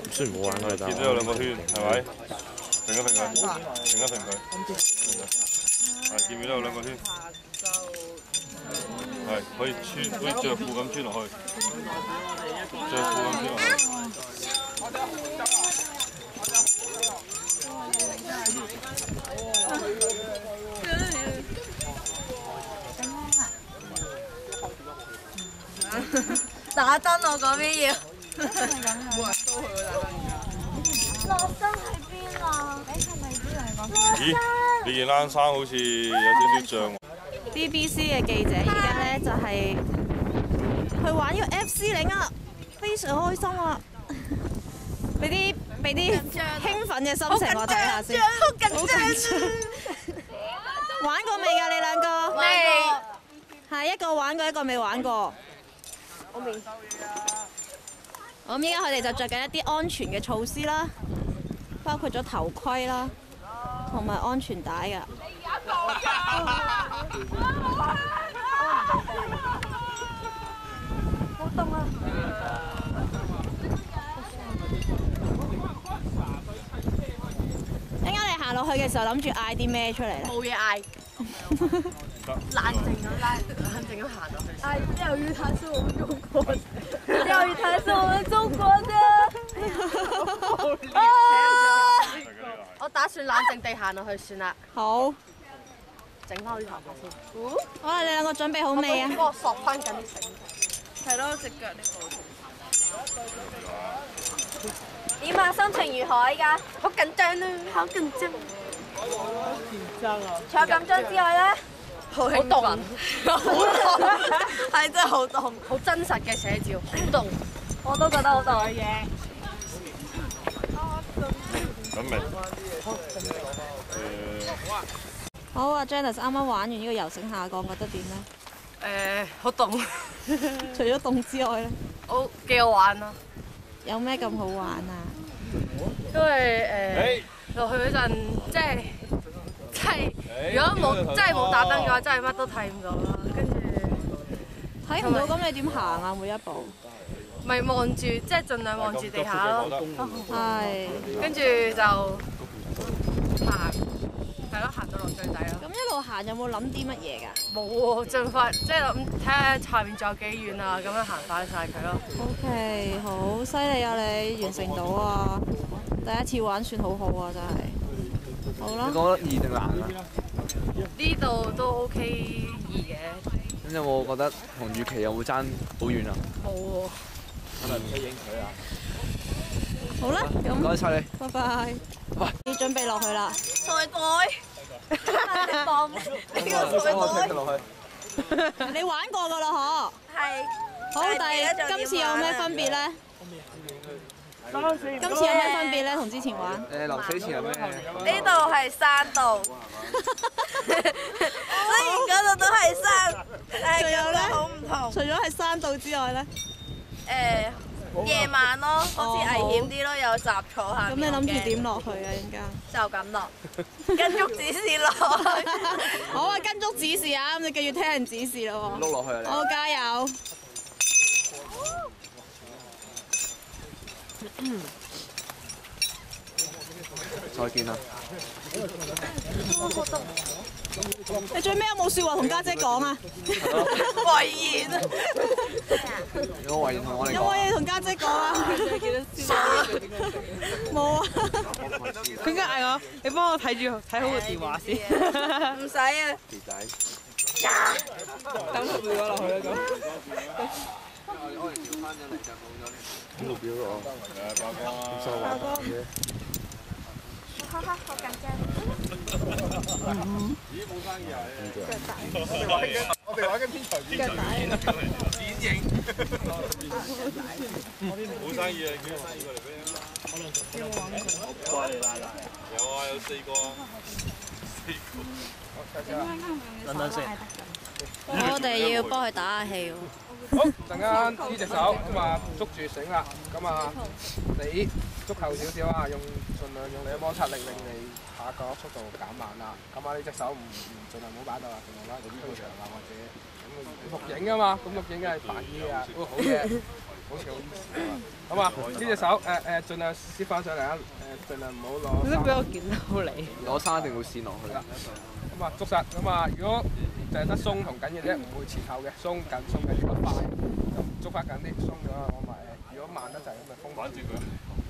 雖然冇玩過，但係見到有兩個圈，係咪？停一停佢，停一停佢。係見唔見到有兩個圈？係可以穿，好似着褲咁穿落去，着褲咁穿落去。 打燈我嗰邊要。冇人蘇佢喎打燈而家。落燈喺邊啊？你係咪知嚟講？ 咦？你件冷衫好似有少少脹。 BBC 嘅記者而家咧就係去玩呢個 FC 領啊，非常開心啊！俾啲興奮嘅心情我睇下先。好緊張！玩過未㗎？你兩個？ 未。 係一個玩過，一個未玩過。 我未。 咁依家佢哋就着緊一啲安全嘅措施啦，包括咗頭盔啦，同埋安全帶㗎。 好凍啊！ 陣間你行落去嘅時候，諗住嗌啲咩出嚟咧？ 冇嘢嗌。冷靜咁行落去。哎，釣魚它是我們中國的，釣魚它是我們中國的。我打算冷靜地行落去算啦。 好， 整翻啲頭髮先。 好啦，你兩個準備好未啊？ 幫我索翻緊啲繩。係咯，隻腳呢部。點啊？心情如何而家？好緊張啊！好緊張。緊張啊！除咗緊張之外咧，好凍，好凍，係真係好凍，好真實嘅寫照，好凍。我都覺得好凍嘅嘢。 咁明？ 好啊 ，Janice 啱啱玩完呢個游繩下降，覺得點咧？ 好凍。 除咗凍之外咧， 好幾好玩咯。 有咩咁好玩啊？ 因為落去嗰陣，即係如果冇打燈嘅話，真係乜都睇唔到啦。跟住睇唔到，咁你點行啊？每一步？ 咪望住，即係盡量望住地下咯。 係。 跟住就行，係咯，行到落最底咯。 咁一路行有冇諗啲乜嘢㗎？ 冇喎，盡快即係諗睇下下面仲有幾遠啊，咁樣行翻晒佢咯。 OK， 好犀利啊！你完成到啊！第一次玩算好好啊，真係。好啦。 你覺得易定難啊？ 呢度都 OK 易嘅。 咁有冇覺得同預期有冇爭好遠啊？ 冇喎。 係咪唔使影佢啊？ 好啦，咁唔該晒你。 拜拜。 喂， 你準備落去啦。 菜蓋。放呢個菜蓋。 落去。 你玩過㗎啦，嗬？ 係。 好，但係今次有咩分別咧？今次有咩分別咧？同之前玩？ 流水前有咩？ 呢度係山道，雖然嗰度都係山，但係感覺好唔同。 除咗係山道之外咧？ 夜晚咯，好似危險啲咯，有雜草下。 咁你諗住點落去啊？而家就咁落，跟足指示落。 好啊，跟足指示啊！咁你繼續聽人指示咯喎。 碌落去啊！ 好，加油！ 再見啦！ 你最尾有冇説話同家姐講啊？ 遺言啊！ 有冇遺言同我哋講？ 有冇嘢同家姐講啊？冇啊！ 佢應該嗌我，你幫我睇好個電話先。 唔使啊！ 條仔。 等佢掉咗落去啦咁。 我哋調翻咗嚟就冇咗呢。 呢個表咯， 爆光嘅。哈哈，好緊張。 咦，冇生意啊！ 我哋玩緊天才片剪影。 冇生意啊！幾個生意過嚟俾你啊！我幫你拉啦。有啊，有4個啊。 等等先。 我哋要幫佢打下氣喎。 好，陣間呢隻手咁啊捉住繩啦，咁啊你捉後少少啊，盡量用你嘅摩擦力令你下個速度減慢啦。咁啊呢隻手盡量唔好擺到啦，盡量拉到操場啊或者咁錄影啊嘛，咁錄影梗係煩啲啊，好嘢。 好似好 easy 啊！咁啊，呢隻手盡量攝翻上嚟啊！盡量唔好攞。 你都俾我見到你。 攞生一定會跣落去啦。咁啊，捉實咁啊，如果就係得鬆同緊嘅啫，唔會前後嘅，鬆緊，如果快咁捉翻緊啲，鬆咗我咪，如果慢得滯咁咪封住佢。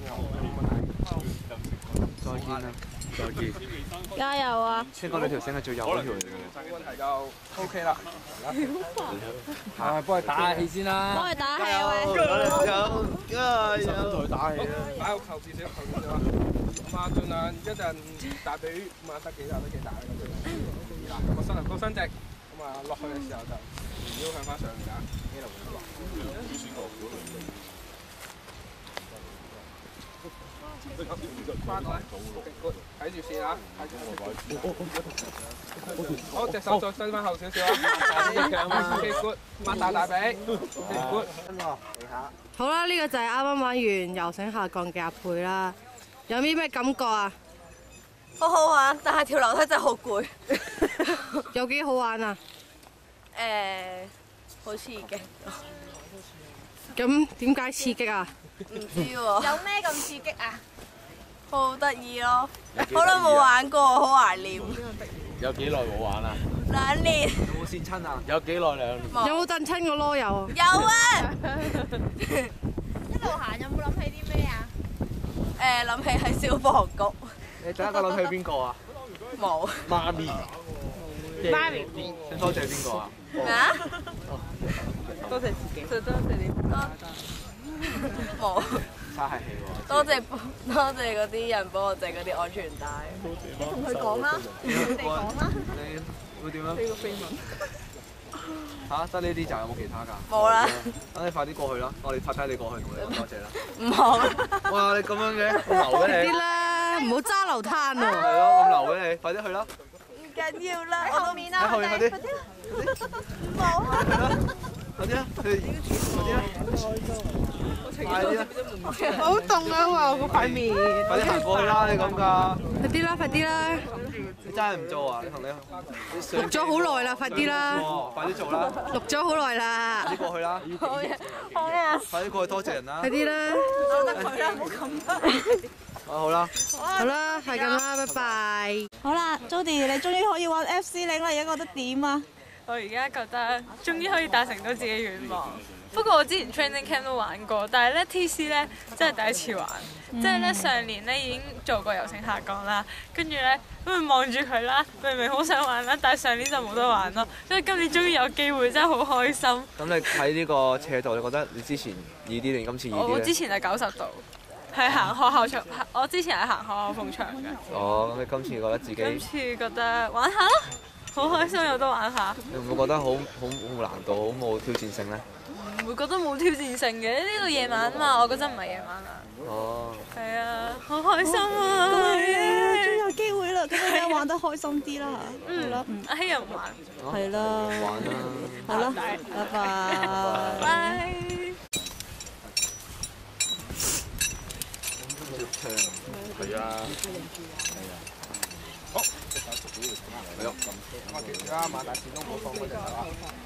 再見啦，再見。 加油啊！ 聽講你條繩係最幼嗰條嚟嘅。冇問題就 OK 啦。幫佢打下氣先啦。 幫佢打氣啊喂！ 有，同佢打氣啦。擺個後少少啊。咁啊，盡量一陣大髀咁啊，得幾大咁樣。嗱，咁啊，身高伸直，咁啊落去嘅時候就腰向翻上面啊，呢度會落。翻來，睇住線啊！好，隻手再伸翻後少少啊！ OK good， 擘大髀 ，good。 好啦，呢個就係啱啱玩完游繩下降嘅阿佩啦，有啲咩感覺啊？ 好好玩，但係條樓梯真係好攰。 有幾好玩啊？ 好刺激。 咁點解刺激啊？ 唔知喎。 有咩咁刺激啊？ 好得意咯！好耐冇玩過，好懷念。 有幾耐冇玩啊 2年。 有冇跣親啊？ 有幾耐2年？ 有冇震親個囉柚啊？ 有啊！ 一路行有冇諗起啲咩啊？ 諗起喺消防局。 你第一個諗起邊個啊？ 冇。 媽咪。 媽咪。 想多謝邊個啊？ 咩啊？ 多謝自己。 多謝你。冇。 嘥氣喎！ 多謝嗰啲人幫我整嗰啲安全帶。 你同佢講啦，你哋講啦。 你會點啊？ 呢個飛吻。 嚇，得呢啲就有冇其他㗎？ 冇啦。 等你快啲過去啦，我哋拍低你過去同你講多謝啦。 唔好。 哇！你咁樣嘅，咁流嘅你。 啲啦，唔好揸流灘啊！ 係咯，咁流嘅你，快啲去啦！ 唔緊要啦， 喺後面啊！ 喺後面快啲。 唔好。 快啲啦！快啲啦！快啲啦！ 好凍啊！我個塊面。 快啲行過去啦！你咁㗎。 快啲啦，快啲啦！ 你真係唔做啊？你同你錄咗好耐啦，快啲啦！ 快啲做啦！ 錄咗好耐啦！ 快啲過去啦！ 好呀。 快啲過去多謝人啦！ 快啲啦！ 收得佢啦，唔好咁。 好啦， 好啦，係咁啦，拜拜。 好啦 ，Jody， 你終於可以玩 FC 領啦，而家覺得點啊？ 我而家覺得終於可以達成到自己願望。不過我之前 training camp 都玩過，但係咧 TC 咧真係第一次玩。即係咧上年咧已經做過游繩下降啦，跟住咧咁望住佢啦，明明好想玩啦，但係上年就冇得玩咯。所以今年終於有機會，真係好開心。 咁你睇呢個斜度，你覺得你之前易啲定今次易啲咧？ 我之前係90度，係行學校場，我之前係行學校風場嘅。 哦，咁你今次覺得自己？ 今次覺得玩下咯，好開心有得玩下。 你會唔會覺得好難度，好冇挑戰性咧？ 唔會覺得冇挑戰性嘅，呢個夜晚嘛，我覺得唔係夜晚啊。 哦。 係啊，好開心啊！ 終於有機會啦，咁大家玩得開心啲啦嚇。好啦， 阿希又唔玩。 係啦。 玩啦。 好啦，拜拜。 拜。 係啊。好。係咯。 我記住啦，馬大線都唔好放嗰隻手啊。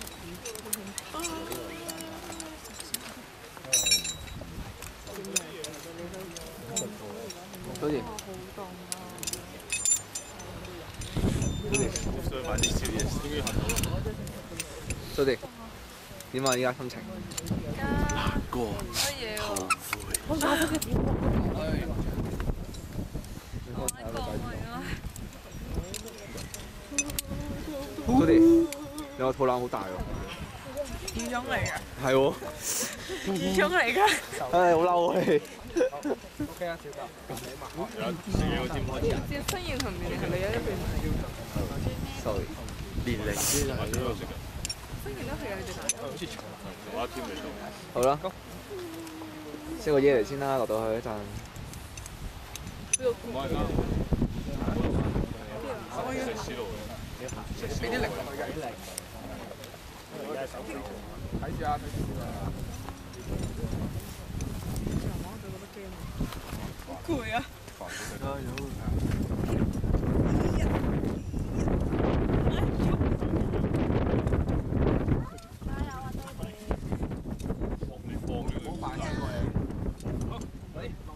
多謝。 想買啲宵夜，終於行到啦。 多謝。點啊？依家心情？ 難過。 乜嘢喎？ 多謝。你個肚腩好大喎。 羽絨嚟㗎。 係喎。 羽絨嚟㗎。 唉，好嬲啊你。 OK 啊，小哥。 接婚宴同年齡係咪有一段 ？sorry。 年齡先係呢個。 婚宴都係有你哋大。 好似長頭髮添嚟到。 好啦，食個嘢嚟先啦，落到去一陣。 唔係㗎。 俾啲力落去嘅。睇住啊！ 好攰啊！ 好快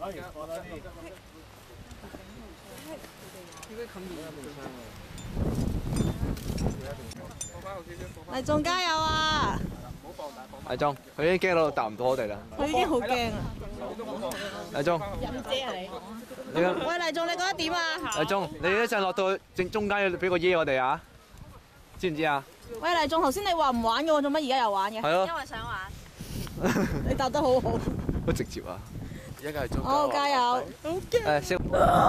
黎仲加油啊！ 黎仲，佢已經驚到答唔到我哋啦。 佢已經好驚啊！ 黎仲， 飲姐啊你！ 你喂，黎仲，你覺得點啊？ 黎仲，你一陣落到正中間要俾個耶我哋啊！知唔知啊？ 喂，黎仲，頭先你話唔玩嘅喎，做乜而家又玩嘅？ 係咯。 因為想玩。 你答得好好。 好直接啊！ 而家係中。 好，加油！好驚。 誒，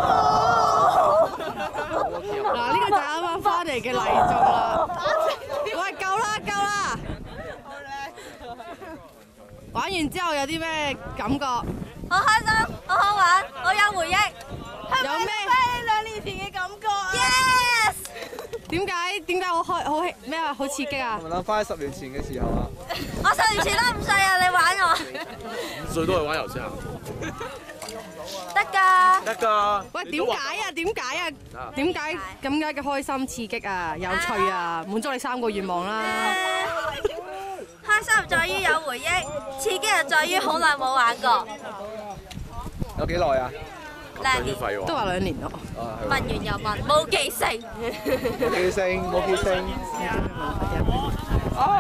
嗱，呢個就係啱啱翻嚟嘅黎仲啦。喂，夠啦，夠啦！玩完之後有啲咩感覺？ 好開心，好好玩，好有回憶。 有咩 2年前嘅感覺啊 ？Yes。 點解好咩啊？好刺激啊！ 諗翻10年前嘅時候啊！ 我10年前都5歲啊，你玩我 5歲都係玩遊戲啊！ 得㗎。 得㗎。 喂，點解啊？點解咁解嘅開心、刺激啊、有趣啊，滿足你3個願望啦！ 開心在於有回憶，刺激又在於好耐冇玩過。 有幾耐啊 2年。 都話2年咯。 問完又問，冇記性。 冇記性。 好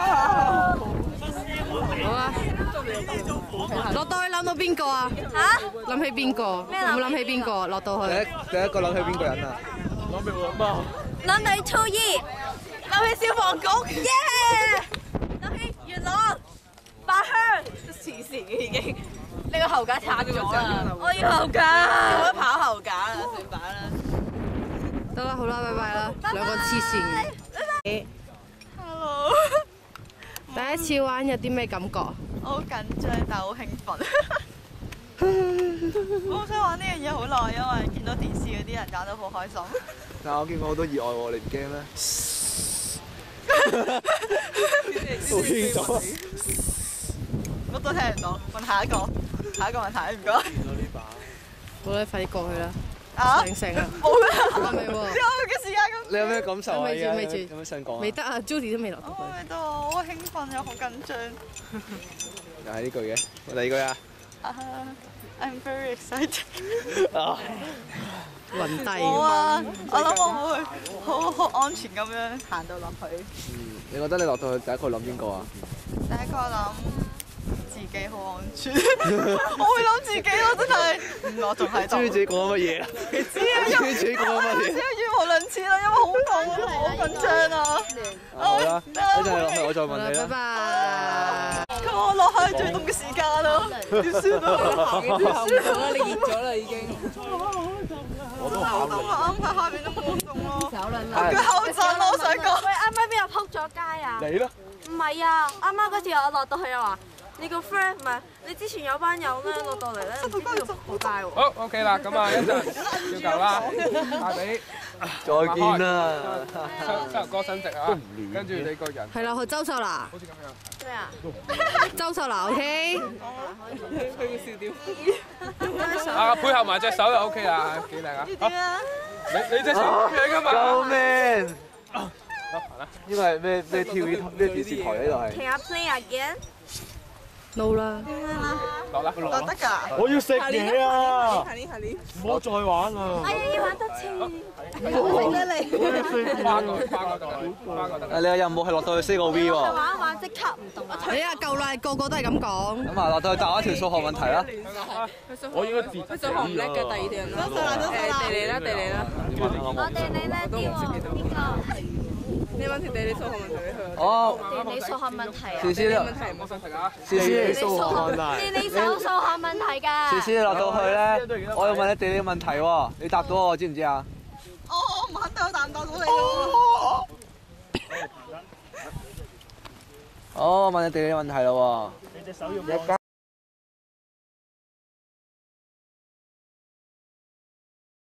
啊！落到去諗到邊個啊？嚇？諗起邊個？有冇諗起邊個？落到去。 第一個諗起邊個人啊？ 諗起我媽。 諗起初二，諗起消防局，耶！諗起元朗、八鄉，黐線嘅已經。你個後架拆咗啦！我要後架，冇得跑後架啦，算把啦。 得啦，好啦，拜拜啦，兩個黐線嘅。 Hello。 第一次玩有啲咩感覺？ 我好緊張，但係好興奮。我好想玩呢樣嘢好耐，因為見到電視嗰啲人玩得好開心。 但係我見過好多意外喎，你唔驚咩？好輕咗。 我都聽唔到，問下一個問題，唔該。 好啦，快啲過去啦！醒啊！ 冇啦， 係咪喎？ 之後嘅時間咁。 你有咩感受啊？ 未住， 有咩想講啊？ 未得啊 ，Judy 都未落到去。 未到，我好興奮又好緊張。 又係呢句嘅，第二句啊。 I'm very excited。 暈低。 我諗我會好安全咁樣行到落去。 你覺得你落到去第一個諗邊個啊？ 第一個諗自己好安全，我會諗自己咯，真係。我仲喺度。知唔知自己講乜嘢啊？知啊，知自己講乜嘢？知語無倫次啦，因為好痛啊，好緊張啊。 好啦，一陣落去我再問你啦。 拜拜。 我落去最凍嘅時間啦，點算啊？ 點算啊？你熱咗啦已經。 我都好凍啊，啱喺下邊都好凍咯。我腳後震咯，我想講。 喂，啱啱邊個撲咗街啊？ 你咯。 唔係啊，啱啱嗰次我落到去又話，你個 friend 唔係你之前有班友咧落到嚟咧，唔知邊度撲街喎。 好 OK 啦，咁啊一陣要夠啦，下俾再見啦。 收入歌新值啊，跟住你個人係啦，去周秀娜。 好似咁樣。 咩啊？ 周秀娜 OK。 佢嘅笑點。 啊，配合埋隻手就 OK 啦，幾靚啊！你隻手靚噶嘛？ 救命！呢個係咩 TV 咩電視台呢度係 Can I play again？ No 啦。 落啦， 落得㗎。 我要食嘢啊！ 下年。 唔好再玩啦！ 哎呀，要玩得切。 花個得。 你嘅任務係落到去 say 個 V 喎。 玩一玩即刻唔動啊！ 你啊夠啦，個個都係咁講。 咁啊，落到去答一條數學問題啦。 我應該跌。 佢數學唔叻嘅，第二條人啦。地理啦，地理啦。 我哋你叻啲喎，邊個？ 你揾條地理數學問題俾佢。 哦。 地理數學問題啊！ 思思問題冇問題啊。 思思， 地理數學問題㗎。 思思，你落到去咧，我要問你地理問題喎，你答到我知唔知啊？ 我唔肯定我答唔答到你咯。 好，我問你地理問題啦喎。